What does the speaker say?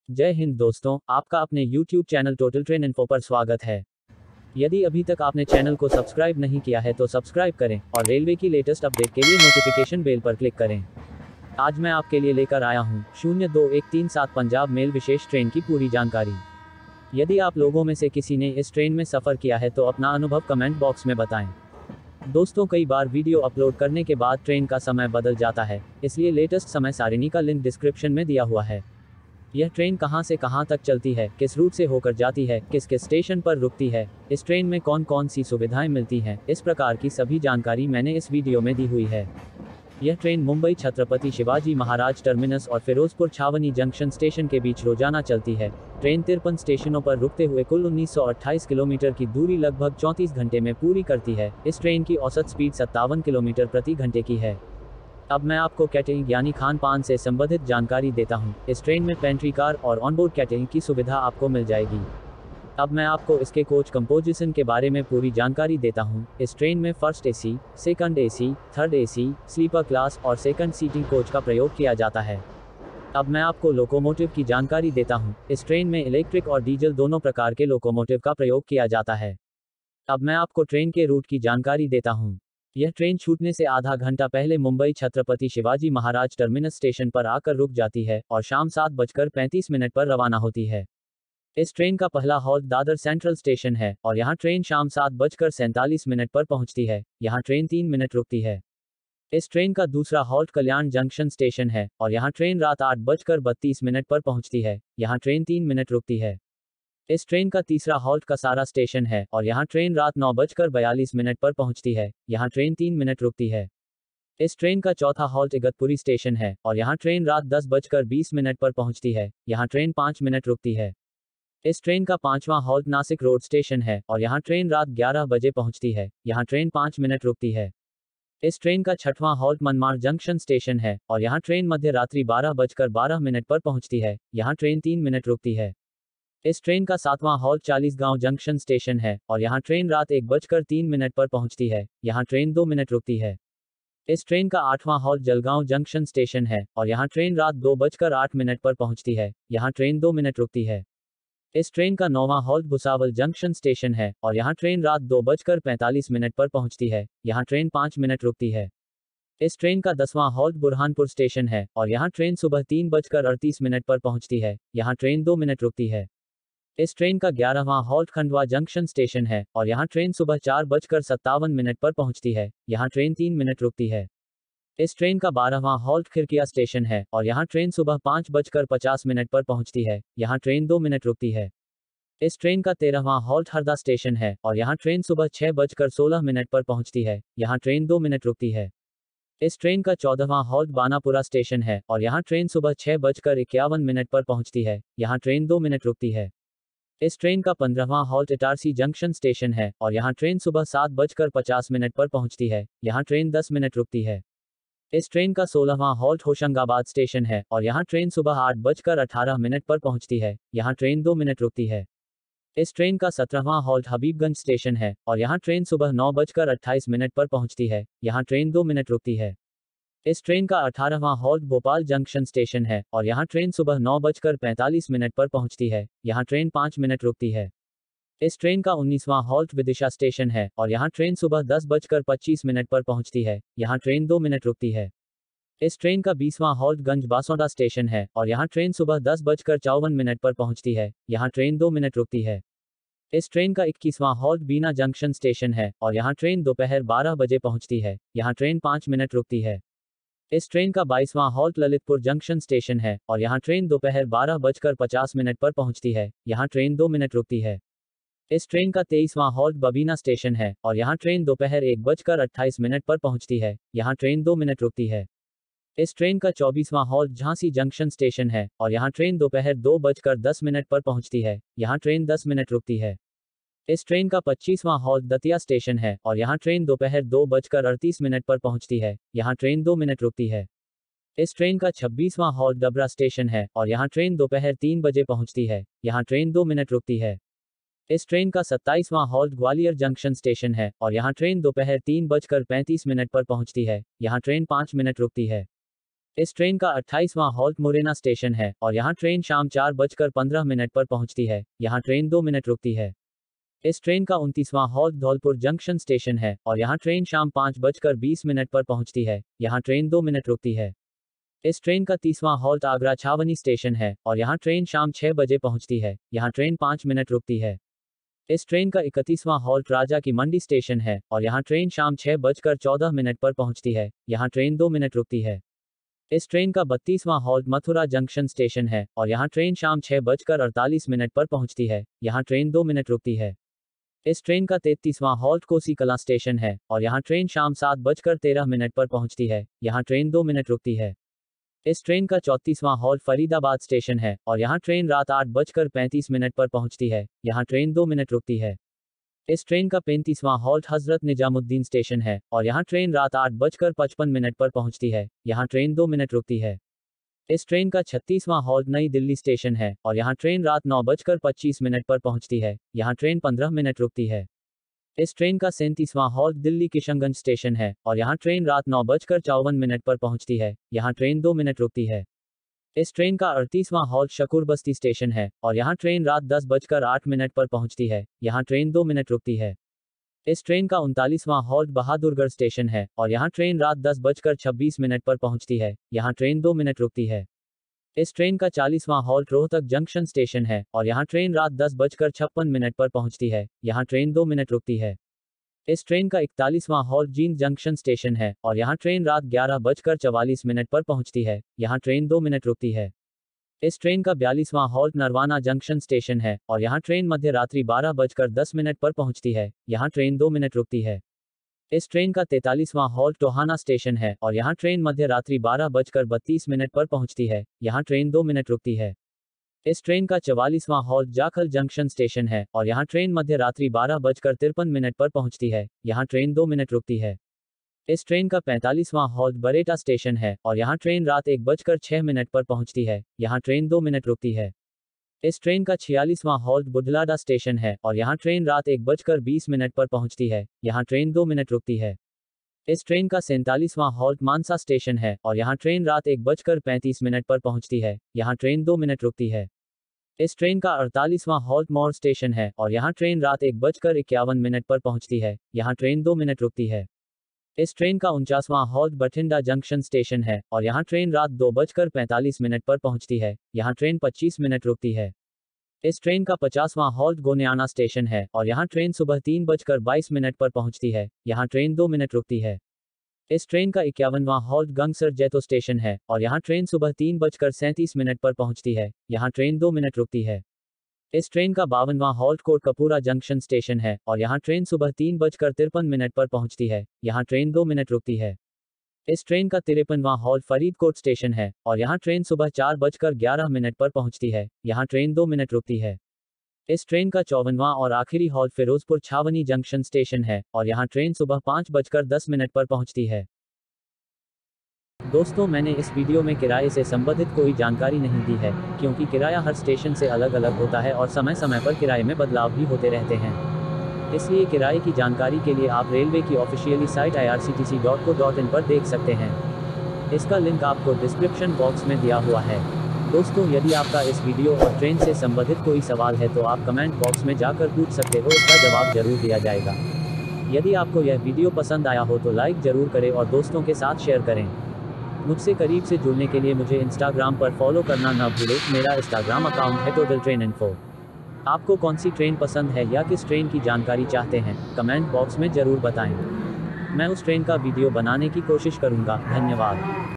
जय हिंद दोस्तों, आपका अपने YouTube channel total train info पर स्वागत है। यदि अभी तक आपने चैनल को सब्सक्राइब नहीं किया है तो सब्सक्राइब करें और रेलवे की लेटेस्ट अपडेट के लिए नोटिफिकेशन बेल पर क्लिक करें। आज मैं आपके लिए लेकर आया हूँ 02137 पंजाब मेल विशेष ट्रेन की पूरी जानकारी। यदि आप लोगों में से किसी ने इस ट्रेन में सफ़र किया है तो अपना अनुभव कमेंट बॉक्स में बताएं। दोस्तों, कई बार वीडियो अपलोड करने के बाद ट्रेन का समय बदल जाता है, इसलिए लेटेस्ट समय सारिणी का लिंक डिस्क्रिप्शन में दिया हुआ है। यह ट्रेन कहां से कहां तक चलती है, किस रूट से होकर जाती है, किस किस स्टेशन पर रुकती है, इस ट्रेन में कौन कौन सी सुविधाएं मिलती हैं, इस प्रकार की सभी जानकारी मैंने इस वीडियो में दी हुई है। यह ट्रेन मुंबई छत्रपति शिवाजी महाराज टर्मिनस और फिरोजपुर छावनी जंक्शन स्टेशन के बीच रोजाना चलती है। ट्रेन 53 स्टेशनों पर रुकते हुए कुल 1928 किलोमीटर की दूरी लगभग 34 घंटे में पूरी करती है। इस ट्रेन की औसत स्पीड 57 किलोमीटर प्रति घंटे की है। अब मैं आपको कैटरिंग यानी खान पान से संबंधित जानकारी देता हूं। इस ट्रेन में पेंट्री कार और ऑनबोर्ड कैटरिंग की सुविधा आपको मिल जाएगी। अब मैं आपको इसके कोच कंपोजिशन के बारे में पूरी जानकारी देता हूं। इस ट्रेन में first AC, second AC, third AC, sleeper class और सेकंड सीटिंग कोच का प्रयोग किया जाता है। अब मैं आपको लोकोमोटिव की जानकारी देता हूं। इस ट्रेन में इलेक्ट्रिक और डीजल दोनों प्रकार के लोकोमोटिव का प्रयोग किया जाता है। अब मैं आपको ट्रेन के रूट की जानकारी देता हूं। यह ट्रेन छूटने से आधा घंटा पहले मुंबई छत्रपति शिवाजी महाराज टर्मिनस स्टेशन पर आकर रुक जाती है और शाम 7:35 पर रवाना होती है। इस ट्रेन का पहला हॉल्ट दादर सेंट्रल स्टेशन है और यहाँ ट्रेन शाम 7:47 पर पहुंचती है। यहाँ ट्रेन 3 मिनट रुकती है। इस ट्रेन का दूसरा हॉल्ट कल्याण जंक्शन स्टेशन है और यहाँ ट्रेन रात 8:32 पर पहुंचती है। यहाँ ट्रेन 3 मिनट रुकती है। इस ट्रेन का तीसरा हॉल्ट कसारा स्टेशन है और यहाँ ट्रेन रात 9:42 पर पहुंचती है। यहाँ ट्रेन 3 मिनट रुकती है। इस ट्रेन का चौथा हॉल्ट इगतपुरी स्टेशन है और यहाँ ट्रेन रात 10:20 पर पहुंचती है। यहाँ ट्रेन 5 मिनट रुकती है। इस ट्रेन का पांचवां हॉल्ट नासिक रोड स्टेशन है और यहाँ ट्रेन रात 11 बजे पहुंचती है। यहाँ ट्रेन 5 मिनट रुकती है। इस ट्रेन का छठवां हॉल्ट मनमाड़ जंक्शन स्टेशन है और यहाँ ट्रेन मध्य रात्रि 12:12 पर पहुंचती है। यहाँ ट्रेन 3 मिनट रुकती है। इस ट्रेन का सातवां हॉल्ट चालीसगांव जंक्शन स्टेशन है और यहाँ ट्रेन रात 1:03 पर पहुंचती है। यहाँ ट्रेन 2 मिनट रुकती है। इस ट्रेन का आठवां हॉल्ट जलगांव जंक्शन स्टेशन है और यहाँ ट्रेन रात 2:08 पर पहुंचती है। यहाँ ट्रेन 2 मिनट रुकती है। इस ट्रेन का नौवां हॉल्ट भुसावल जंक्शन स्टेशन है और यहाँ ट्रेन रात 2:45 पर पहुंचती है। यहाँ ट्रेन 5 मिनट रुकती है। इस ट्रेन का 10वां हॉल्ट बुरहानपुर स्टेशन है और यहाँ ट्रेन सुबह 3:38 पर पहुंचती है। यहाँ ट्रेन 2 मिनट रुकती है। इस ट्रेन का 11वां हॉल्ट खंडवा जंक्शन स्टेशन है और यहाँ ट्रेन सुबह 4:57 पर पहुंचती है। यहाँ ट्रेन 3 मिनट रुकती है। इस ट्रेन का 12वां हॉल्ट खिरकिया स्टेशन है और यहाँ ट्रेन सुबह 5:50 पर पहुंचती है। यहाँ ट्रेन 2 मिनट रुकती है। इस ट्रेन का 13वां हॉल्ट हरदा स्टेशन है और यहाँ ट्रेन सुबह 6:16 पर पहुंचती है। यहाँ ट्रेन 2 मिनट रुकती है। इस ट्रेन का 14वां हॉल्ट बानापुरा स्टेशन है और यहाँ ट्रेन सुबह 6:51 पर पहुंचती है। यहाँ ट्रेन 2 मिनट रुकती है। इस ट्रेन का 15वां हॉल्ट इटारसी जंक्शन स्टेशन है और यहाँ ट्रेन सुबह 7:50 पर पहुंचती है। यहाँ ट्रेन 10 मिनट रुकती है। इस ट्रेन का 16वां हॉल्ट होशंगाबाद स्टेशन है और यहाँ ट्रेन सुबह 8:18 पर पहुंचती है। यहाँ ट्रेन 2 मिनट रुकती है। इस ट्रेन का 17वां हॉल्ट हबीबगंज स्टेशन है और यहाँ ट्रेन सुबह 9:28 पर पहुंचती है। यहाँ ट्रेन 2 मिनट रुकती है। इस ट्रेन का 18वां हॉल्ट भोपाल जंक्शन स्टेशन है और यहाँ ट्रेन सुबह 9:45 पर पहुंचती है। यहाँ ट्रेन 5 मिनट रुकती है। इस ट्रेन का 19वां हॉल्ट विदिशा स्टेशन है और यहाँ ट्रेन सुबह 10:25 पर पहुंचती है। यहाँ ट्रेन 2 मिनट रुकती है। इस ट्रेन का 20वां हॉल्ट गंज बासौदा स्टेशन है और यहाँ ट्रेन सुबह 10:54 पर पहुंचती है। यहाँ ट्रेन 2 मिनट रुकती है। इस ट्रेन का 21वां हॉल्ट बीना जंक्शन स्टेशन है और यहाँ ट्रेन दोपहर 12 बजे पहुंचती है। यहाँ ट्रेन 5 मिनट रुकती है। इस ट्रेन का 22वां हॉल्ट ललितपुर जंक्शन स्टेशन है और यहाँ ट्रेन दोपहर 12:50 पर पहुंचती है। यहाँ ट्रेन 2 मिनट रुकती है। इस ट्रेन का 23वां हॉल्ट बबीना स्टेशन है और यहाँ ट्रेन दोपहर 1:28 पर पहुंचती है। यहाँ ट्रेन 2 मिनट रुकती है। इस ट्रेन का 24वां हॉल्ट झांसी जंक्शन स्टेशन है और यहाँ ट्रेन दोपहर 2:10 पर पहुंचती है। यहाँ ट्रेन 10 मिनट रुकती है। इस ट्रेन का 25वां हॉल्ट दतिया स्टेशन है और यहाँ ट्रेन दोपहर 2:38 पर पहुंचती है। यहाँ ट्रेन 2 मिनट रुकती है। इस ट्रेन का 26वां हॉल्ट डबरा स्टेशन है और यहाँ ट्रेन दोपहर 3 बजे पहुंचती है। यहाँ ट्रेन 2 मिनट रुकती है। इस ट्रेन का 27वां हॉल्ट ग्वालियर जंक्शन स्टेशन है और यहाँ ट्रेन दोपहर 3:35 पर पहुंचती है। यहाँ ट्रेन 5 मिनट रुकती है। इस ट्रेन का 28वां हॉल्ट मुरैना स्टेशन है और यहाँ ट्रेन शाम 4:15 पर पहुंचती है। यहाँ ट्रेन 2 मिनट रुकती है। इस ट्रेन का 29वां हॉल्ट धौलपुर जंक्शन स्टेशन है और यहाँ ट्रेन शाम 5:20 पर पहुंचती है। यहाँ ट्रेन 2 मिनट रुकती है। इस ट्रेन का 30वां हॉल्ट आगरा छावनी स्टेशन है और यहाँ ट्रेन शाम 6 बजे पहुंचती है। यहाँ ट्रेन 5 मिनट रुकती है। इस ट्रेन का 31वां हॉल्ट राजा की मंडी स्टेशन है और यहाँ ट्रेन शाम 6:14 पर पहुंचती है। यहाँ ट्रेन 2 मिनट रुकती है। इस ट्रेन का 32वां हॉल्ट मथुरा जंक्शन स्टेशन है और यहाँ ट्रेन शाम 6:48 पर पहुंचती है। यहाँ ट्रेन 2 मिनट रुकती है। इस ट्रेन का 33वां हॉल्ट कोसी कलां स्टेशन है और यहाँ ट्रेन शाम 7:13 पर पहुंचती है। यहाँ ट्रेन 2 मिनट रुकती है। इस ट्रेन का 34वां हॉल्ट फरीदाबाद स्टेशन है और यहाँ ट्रेन रात 8:35 पर पहुंचती है। यहाँ ट्रेन 2 मिनट रुकती है। इस ट्रेन का 35वां हॉल्ट हजरत निजामुद्दीन स्टेशन है और यहाँ ट्रेन रात 8:55 पर पहुंचती है। यहाँ ट्रेन 2 मिनट रुकती है। इस ट्रेन का 36वां हॉल्ट नई दिल्ली स्टेशन है और यहाँ ट्रेन रात 9:25 पर पहुंचती है। यहाँ ट्रेन 15 मिनट रुकती है। इस ट्रेन का 37वां हॉल्ट दिल्ली किशनगंज स्टेशन है और यहाँ ट्रेन रात 9:54 पर पहुंचती है। यहाँ ट्रेन 2 मिनट रुकती है। इस ट्रेन का 38वां हॉल्ट शकूर बस्ती स्टेशन है और यहाँ ट्रेन रात 10:08 पर पहुंचती है। यहाँ ट्रेन 2 मिनट रुकती है। इस ट्रेन का 39वां हॉल्ट बहादुरगढ़ स्टेशन है और यहाँ ट्रेन रात 10:26 पर पहुंचती है। यहाँ ट्रेन 2 मिनट रुकती है। इस ट्रेन का 40वां हॉल्ट रोहतक जंक्शन स्टेशन है और यहाँ ट्रेन रात 10:56 पर पहुंचती है। यहाँ ट्रेन 2 मिनट रुकती है। इस ट्रेन का 41वां हॉल्ट जींद जंक्शन स्टेशन है और यहाँ ट्रेन रात 11:44 पर पहुंचती है। यहाँ ट्रेन 2 मिनट रुकती है। इस ट्रेन का 42वां हॉल्ट नरवाना जंक्शन स्टेशन है और यहाँ ट्रेन मध्य रात्रि 12:10 पर पहुंचती है। यहाँ ट्रेन 2 मिनट रुकती है। इस ट्रेन का 43वां हॉल्ट टोहाना स्टेशन है और यहाँ ट्रेन मध्य रात्रि 12:32 पर पहुंचती है। यहाँ ट्रेन 2 मिनट रुकती है। इस ट्रेन का 44वां हॉल्ट जाखल जंक्शन स्टेशन है और यहाँ ट्रेन मध्य रात्रि 12:53 पर पहुंचती है। यहाँ ट्रेन 2 मिनट रुकती है। इस ट्रेन का 45वां हॉल्ट बरेटा स्टेशन है और यहाँ ट्रेन रात 1:06 पर पहुंचती है। यहाँ ट्रेन 2 मिनट रुकती है। इस ट्रेन का 46वां हॉल्ट बुढलाडा स्टेशन है और यहाँ ट्रेन रात 1:20 पर पहुंचती है। यहाँ ट्रेन 2 मिनट रुकती है। इस ट्रेन का 47वां हॉल्ट मानसा स्टेशन है और यहाँ ट्रेन रात 1:35 पर पहुंचती है। यहाँ ट्रेन 2 मिनट रुकती है। इस ट्रेन का 48वां हॉल्ट मौर स्टेशन है और यहाँ ट्रेन रात 1:51 पर पहुंचती है। यहाँ ट्रेन 2 मिनट रुकती है। इस ट्रेन का 49वां हॉल्ट बठिंडा जंक्शन स्टेशन है और यहाँ ट्रेन रात 2:45 पर पहुंचती है। यहाँ ट्रेन 25 मिनट रुकती है। इस ट्रेन का 50वां हॉल्ट गोनियाना स्टेशन है और यहाँ ट्रेन सुबह 3:22 पर पहुंचती है। यहाँ ट्रेन 2 मिनट रुकती है। इस ट्रेन का 51वां हॉल्ट गंगसर जैतो स्टेशन है और यहाँ ट्रेन सुबह 3:37 पर पहुंचती है। यहाँ ट्रेन 2 मिनट रुकती है। इस ट्रेन का 52वां हॉल्ट कोटकपूरा जंक्शन स्टेशन है और यहाँ ट्रेन सुबह 3:53 पर पहुंचती है। यहाँ ट्रेन 2 मिनट रुकती है। इस ट्रेन का 53वां हॉल्ट फरीदकोट स्टेशन है और यहाँ ट्रेन सुबह 4:11 पर पहुंचती है। यहाँ ट्रेन 2 मिनट रुकती है। इस ट्रेन का 54वां और आखिरी हॉल्ट फिरोजपुर छावनी जंक्शन स्टेशन है और यहाँ ट्रेन सुबह 5:10 पर पहुंचती है। दोस्तों, मैंने इस वीडियो में किराए से संबंधित कोई जानकारी नहीं दी है क्योंकि किराया हर स्टेशन से अलग अलग होता है और समय समय पर किराए में बदलाव भी होते रहते हैं। इसलिए किराए की जानकारी के लिए आप रेलवे की ऑफिशियली साइट irctc.co.in पर देख सकते हैं। इसका लिंक आपको डिस्क्रिप्शन बॉक्स में दिया हुआ है। दोस्तों, यदि आपका इस वीडियो और ट्रेन से संबंधित कोई सवाल है तो आप कमेंट बॉक्स में जाकर पूछ सकते हो, इसका जवाब जरूर दिया जाएगा। यदि आपको यह वीडियो पसंद आया हो तो लाइक जरूर करें और दोस्तों के साथ शेयर करें। मुझसे करीब से जुड़ने के लिए मुझे इंस्टाग्राम पर फॉलो करना न भूलें। मेरा इंस्टाग्राम अकाउंट है टोटल ट्रेन इन्फो। आपको कौन सी ट्रेन पसंद है या किस ट्रेन की जानकारी चाहते हैं, कमेंट बॉक्स में ज़रूर बताएं। मैं उस ट्रेन का वीडियो बनाने की कोशिश करूंगा। धन्यवाद।